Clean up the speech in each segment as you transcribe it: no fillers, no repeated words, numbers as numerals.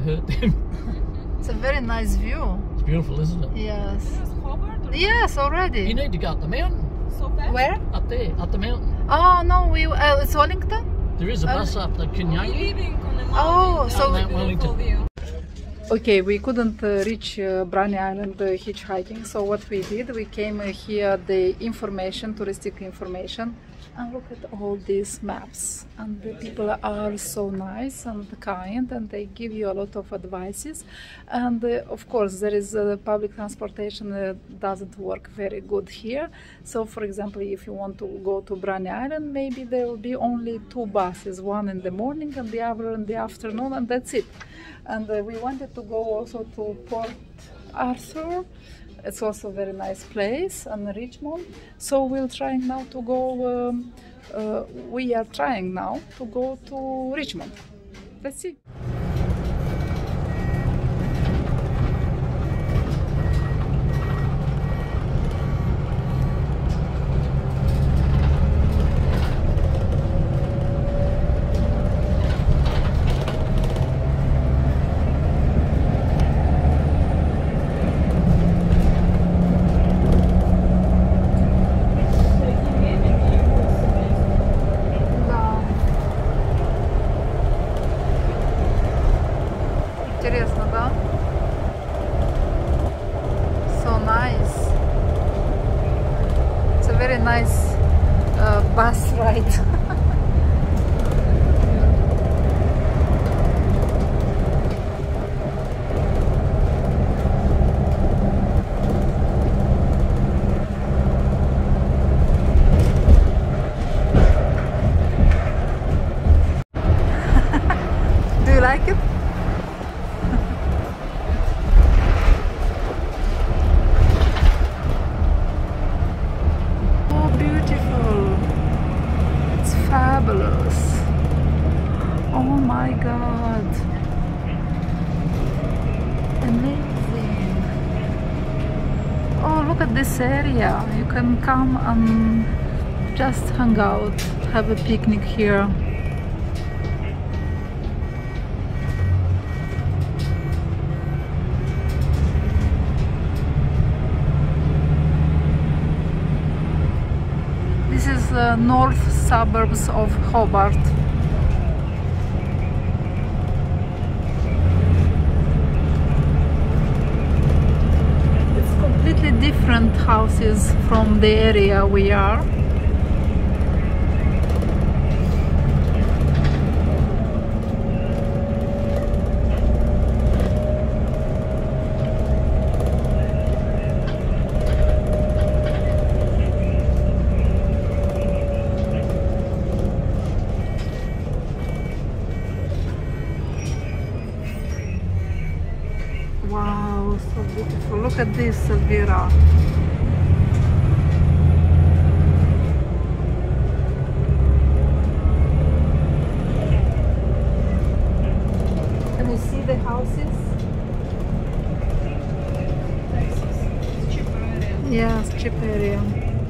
hurt them. It's a very nice view. It's beautiful, isn't it? Yes. This is Hobart or Yes, already. You need to go up the mountain. so fast? Where? Up there, up the mountain. Oh no, it's Wellington. There is a bus up the We're Kinyangi. living on a mountain. Oh, so Mount beautiful Wellington. view. Okay, we couldn't reach Brani Island hitchhiking, so what we did, we came here the information, touristic information, and look at all these maps. And the people are so nice and kind, and they give you a lot of advices. And of course, there is public transportation doesn't work very good here. So, for example, if you want to go to Brani Island, maybe there will be only 2 buses, one in the morning and the other in the afternoon, and that's it. And we wanted to go also to Port Arthur. It's also a very nice place, and Richmond. So we're trying now to go. We are trying now to go to Richmond. Let's see. Интересно, да? So nice. It's a very nice bus ride. Do you like it? Fabulous. Oh my god. Amazing. Oh, look at this area. You can come and just hang out, have a picnic here. This is the north suburbs of Hobart. It's completely different houses from the area we are. Wow, so beautiful. Look at this, Elvira. Can you see the houses? It's cheaper area. Yes, cheap area.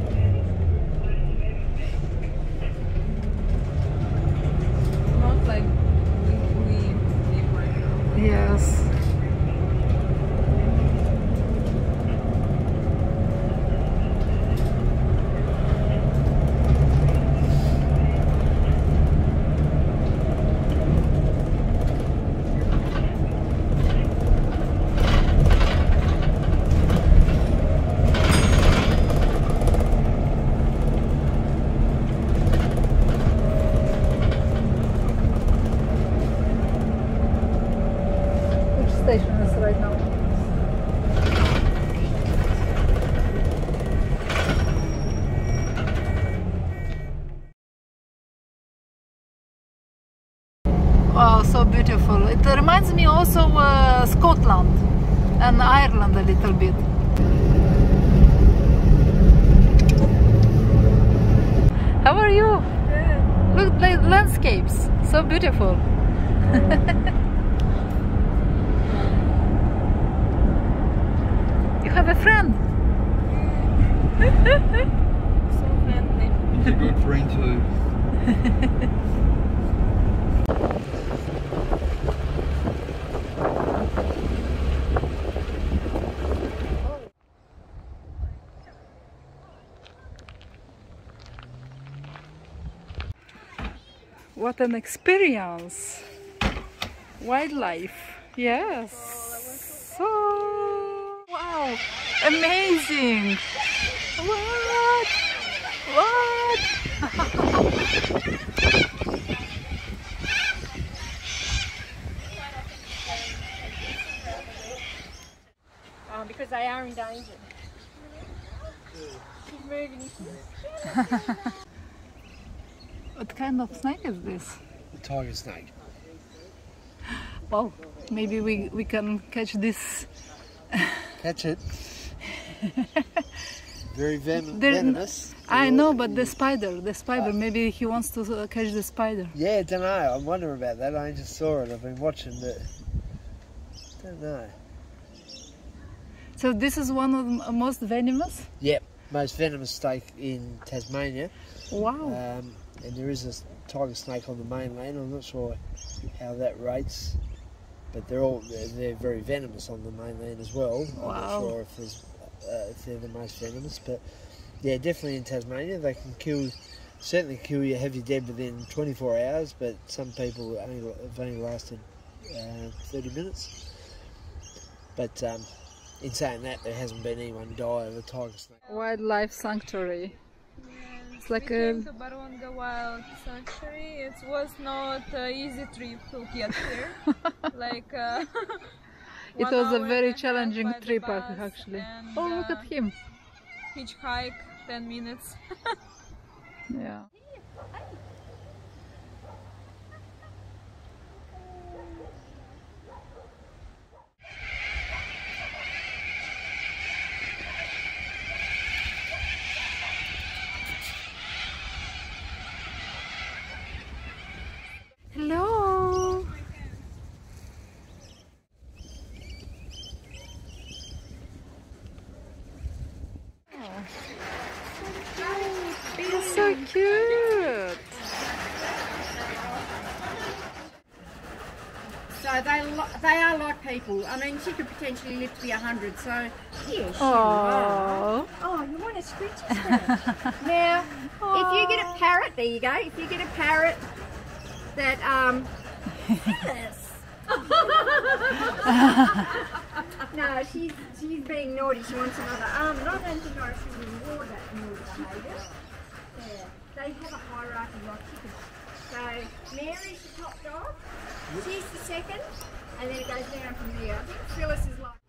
Not like we live right now. Yes. Station is right now. Wow, so beautiful. It reminds me also Scotland and Ireland a little bit. How are you? Good. Look at the landscapes, so beautiful. You have a friend. So friendly. He's a good friend too. what an experience! Wildlife, yes. So, wow, amazing! What? What? Because they are endangered. She's moving. What kind of snake is this? The tiger snake. Well, maybe we can catch this. Catch it. Very There- venomous. I know, but the spider, maybe he wants to catch the spider. Yeah, I don't know. I'm wondering about that. I just saw it. I've been watching it. Don't know. So this is one of the most venomous? Yep, most venomous snake in Tasmania. Wow. And there is a tiger snake on the mainland. I'm not sure how that rates, but they're very venomous on the mainland as well. I'm Wow. not sure if they're the most venomous, but yeah, definitely in Tasmania they can certainly kill you, have you dead within 24 hours. But some people have only lasted 30 minutes. But in saying that, there hasn't been anyone die of a tiger snake. Wildlife sanctuary. It's like we a came to Baronga Wild Sanctuary. It was not an easy trip to get here. Like it 1 was a hour very and half challenging by the trip bus actually. and, Oh, look at him. hitchhike 10 minutes. Yeah. Hello. He's so cute. So they are like people. I mean, she could potentially live to be 100. So yeah, she will. Oh. Oh, you want a scritchy stuff? Now, if you get a parrot, there you go. If you get a parrot that yes. No, she's being naughty. She wants another arm. And I don't think I should reward that naughty behaviour. Yeah, they have a hierarchy like chickens. So Mary's the top dog. She's the second, and then it goes down from there. I think Phyllis is like.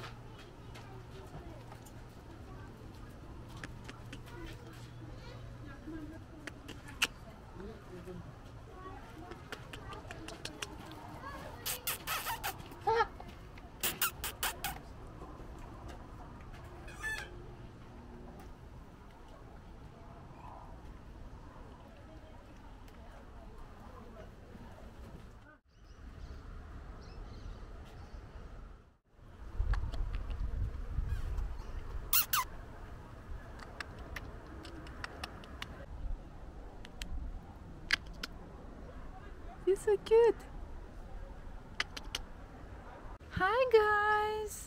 He's so cute. Hi guys.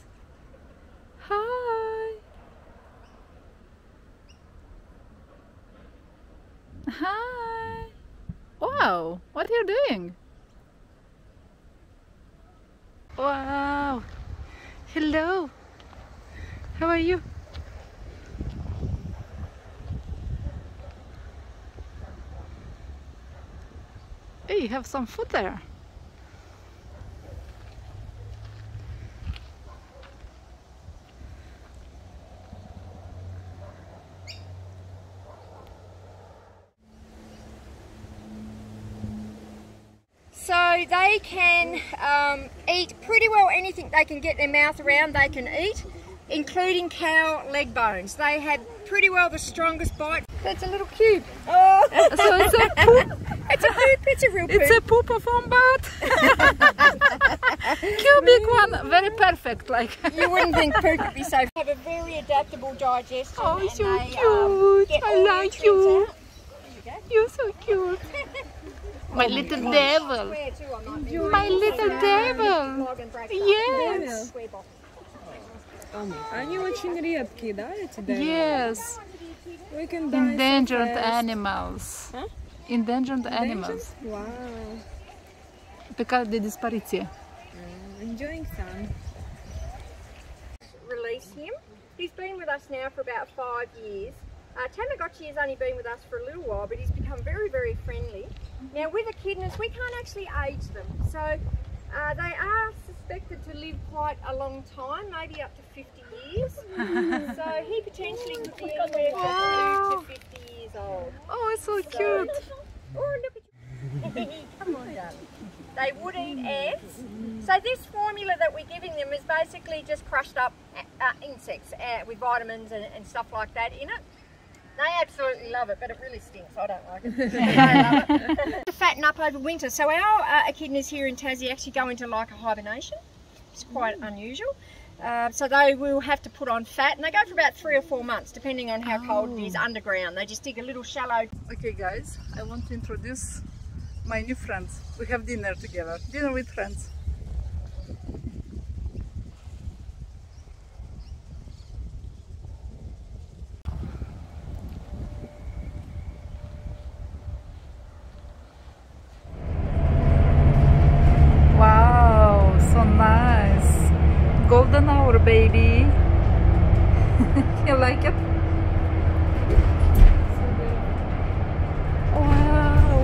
Hi. Hi. Wow, what are you doing? Wow. Hello. How are you? Hey, you have some food there. So they can eat pretty well anything they can get their mouth around, they can eat, including cow leg bones. They have pretty well the strongest bite. That's a little cube. Oh. So it's a poop. It's a poop, it's a real poop. It's a poop of wombat. Cubic one, very perfect. Like You wouldn't think poop would be so. They have a very adaptable digestion. oh, and so they, cute. get I all like nutrients you. out. There You're so cute. My little devil. you go. My little devil. Yes. Они очень редкие, да, эти Yes. We can Endangered animals. Endangered animals. Wow. Pe cale de dispariție. Enjoying sun. Release him. He's been with us now for about 5 years. Tamagotchi has only been with us for a little while, but he's become very, very friendly. Now with echidnas, we can't actually age them, so they are suspected to live quite a long time, maybe up to 50 years. So he potentially could be anywhere from 2 to 50 years old. Oh, it's so cute. Oh, look at you. Come on, darling. They would eat ants. So this formula that we're giving them is basically just crushed up insects with vitamins and stuff like that in it. They absolutely love it, but it really stinks. I don't like it. They love it. To fatten up over winter. So our echidnas here in Tassie actually go into like a hibernation. It's quite unusual. So they will have to put on fat, and they go for about 3 or 4 months, depending on how cold it is underground. They just dig a little shallow. Okay guys, I want to introduce my new friends. We have dinner together. Dinner with friends. Wow, so nice. Golden hour, baby. You like it? Wow.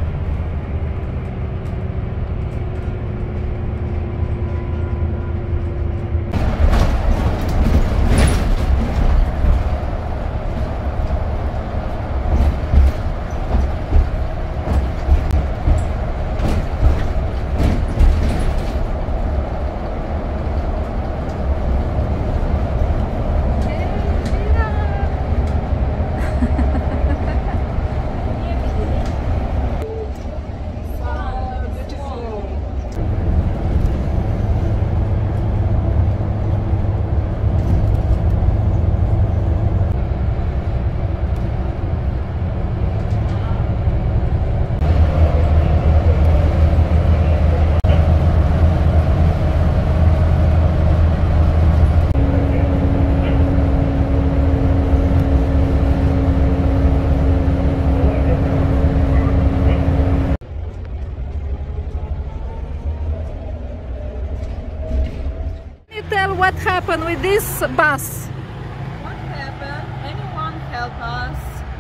What happened with this bus? What happened? Anyone help us?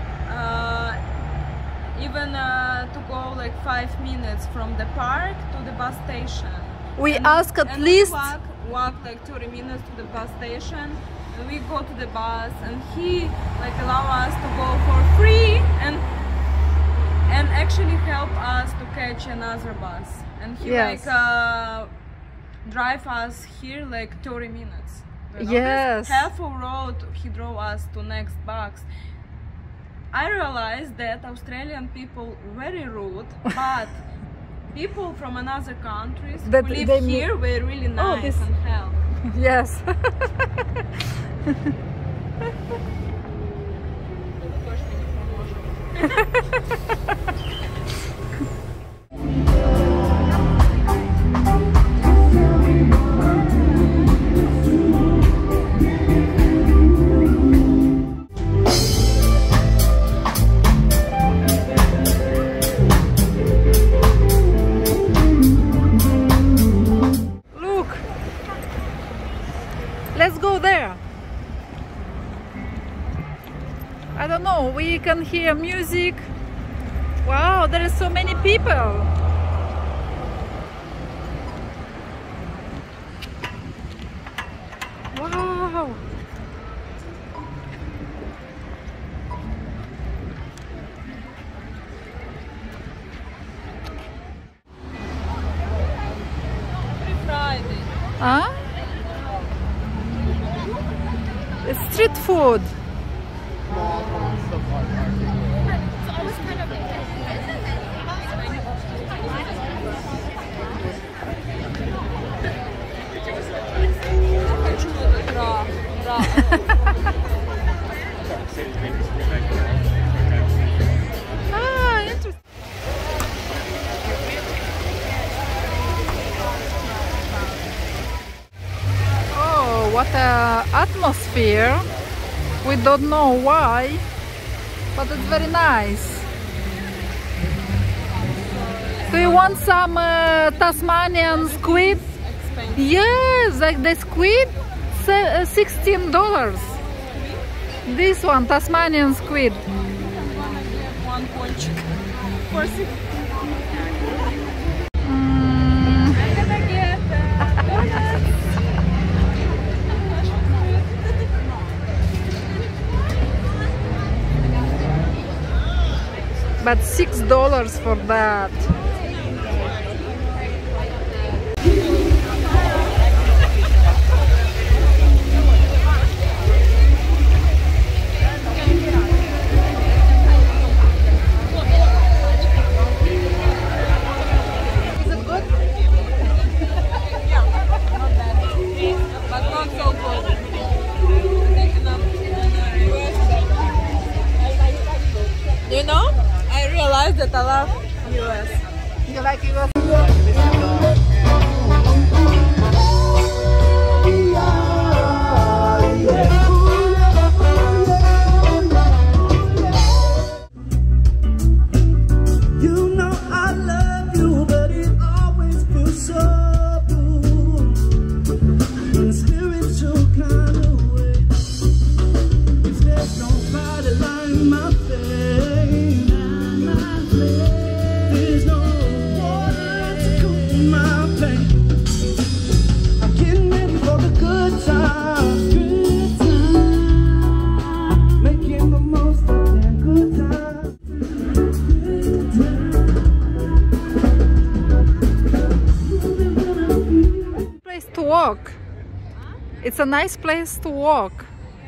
Even to go like 5 minutes from the park to the bus station. We ask at least we walk like 30 minutes to the bus station. And we go to the bus, and he like allow us to go for free and actually help us to catch another bus. And he Yes. like drive us here like 30 minutes. You know, Yes. this half a road he drove us to next box. I realized that Australian people very rude, but people from another countries That who live they here were really nice this- and help. yes. Look. Let's go there. I don't know, we can hear music. Wow, there are so many people. Wow. Every Friday. Huh? It's street food. Хочу этот Ah, interesting. Oh, what a atmosphere. We don't know why, but it's very nice. Do you want some Tasmanian squid? Yes, like the squid, $16. This one, Tasmanian squid. One ponchik for $6. I'm gonna get but $6 for that. You know, I realized that I love US. You like it? You know I love you, but it always feels so blue in a spiritual kind of way. If there's nobody like my face, there's no water to cool my pain. I'm getting ready for the good times, making the most of that good times. Place to walk. It's a nice place to walk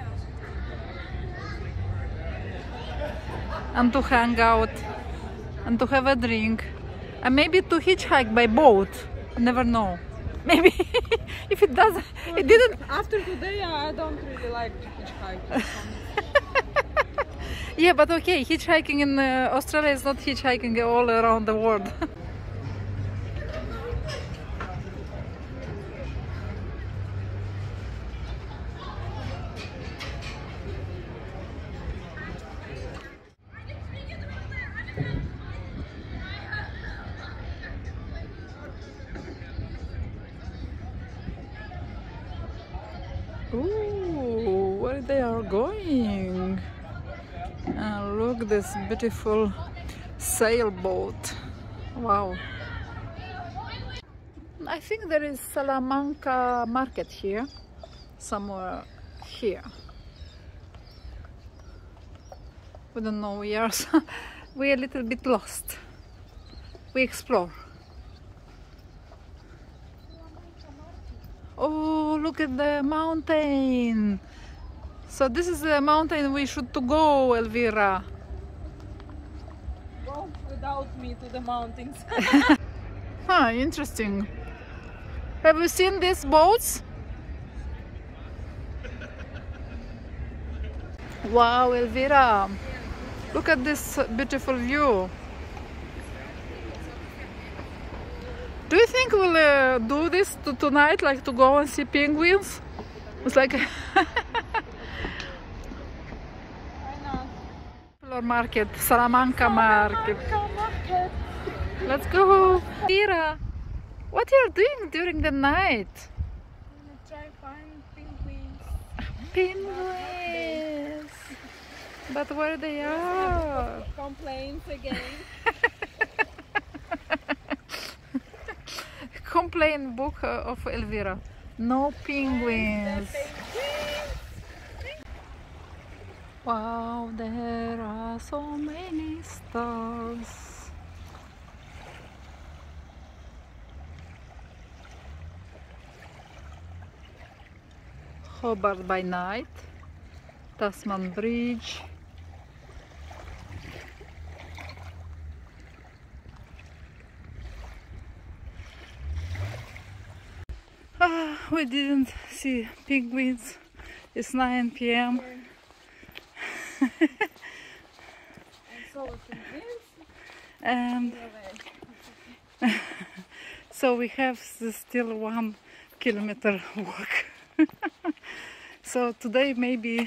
and to hang out and to have a drink and maybe to hitchhike by boat. You never know. Maybe if it doesn't, it didn't. After today, I don't really like hitchhiking. Yeah, but okay, hitchhiking in Australia is not hitchhiking all around the world. Ooh, where they are going? And look, this beautiful sailboat. Wow. I think there is Salamanca market here, somewhere here. We don't know, we're a little bit lost. We explore. Oh, look at the mountain. So this is the mountain we should to go, Elvira. Go without me to the mountains. Huh, interesting. Have you seen these boats? Wow, Elvira. Look at this beautiful view. Do you think we'll do this tonight, like to go and see penguins? It's like market, Salamanca market. Let's go. Elvira, what are you doing during the night? I'm gonna try find penguins. Penguins. But where they are? Complaints again. Complaint book of Elvira. No penguins. Wow, there are so many stars. Hobart by night, Tasman Bridge. We didn't see penguins. It's 9 p.m. And so we have still 1 kilometer walk. So today maybe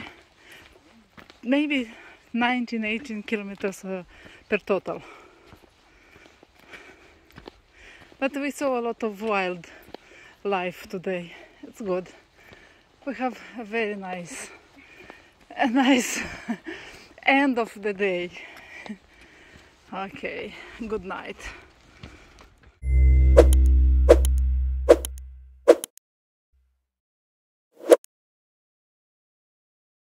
19-18 kilometers per total. But we saw a lot of wildlife today. It's good. We have a very nice end of the day. Okay, good night.